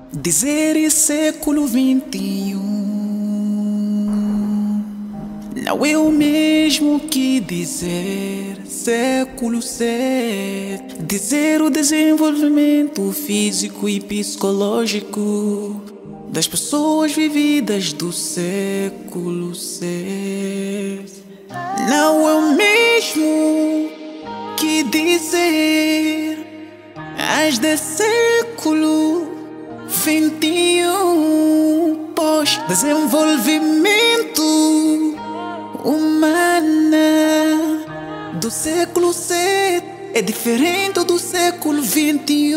Dizer século XXI não é o mesmo que dizer século VII. Dizer o desenvolvimento físico e psicológico das pessoas vividas do século VI não é o mesmo que dizer as de século XXI. Pós-desenvolvimento humana do século VII é diferente do século XXI.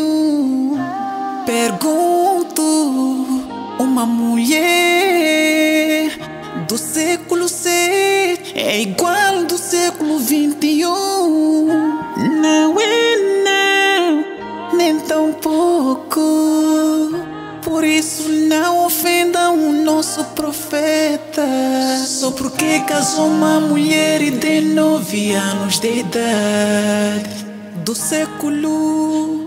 Pergunto, uma mulher do século VII é igual do século XXI? Não é não, nem tão pouco. Por isso não ofendam o nosso profeta só porque casou uma mulher de 9 anos de idade do século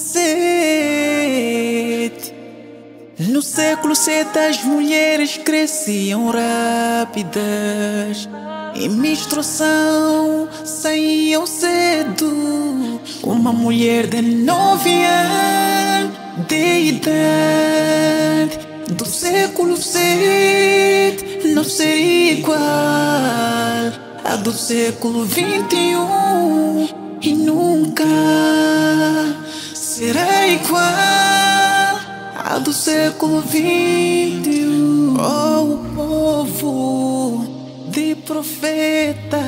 VII. No século VII as mulheres cresciam rápidas, em menstruação saíam cedo. Uma mulher de 9 anos de idade do século VII não seria igual a do século XXI e nunca será igual a do século XXI. Oh, o povo de profeta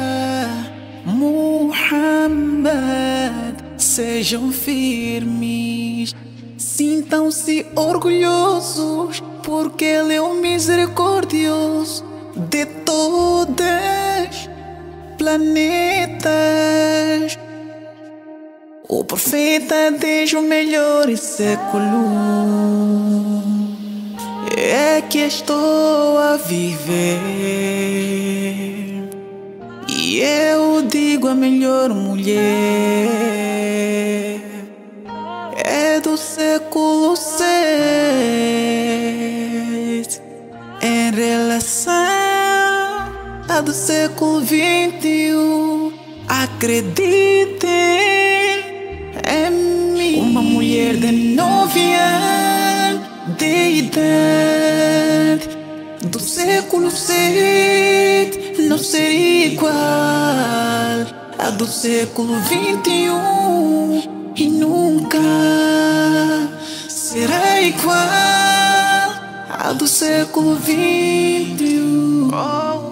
Muhammad, sejam firmes, sintam-se orgulhosos, porque Ele é o misericordioso de todas planetas. O profeta desde o melhor século é que estou a viver, e eu digo a melhor mulher é do século VI em relação à do século XXI. Acreditem em mim, uma mulher de 9 anos de idade do século VI não seria igual a do século XXI e nunca será igual a do século XXI.